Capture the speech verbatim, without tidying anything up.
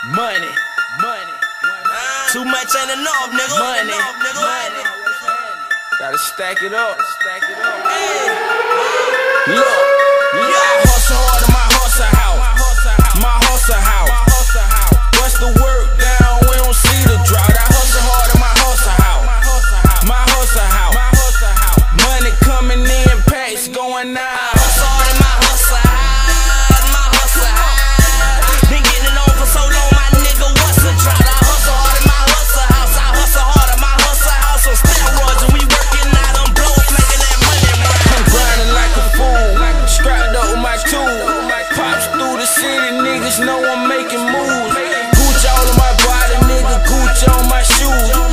Money, money. Too much ain't enough, nigga. Money, nigga. money. Gotta stack it up. Stack it up. Hey. Look, look. I hustle hard in my hustle house. My hustle house. Bust the work down, we don't see the drought. I hustle hard in my hustle house. My hustle house. Money coming in, packs going out. Hustle hard in my hustle house. My hustle house. Been getting it on for so long, my nigga, what's the drought? I hustle hard in my hustle house. I hustle hard in my hustle house. On steroids and we working out on blows, making that money. I'm grinding like a fool, strapped up with my tool. Pops through the city, niggas know I'm making moves. Gooch all on my body, nigga, Gooch on my shoes.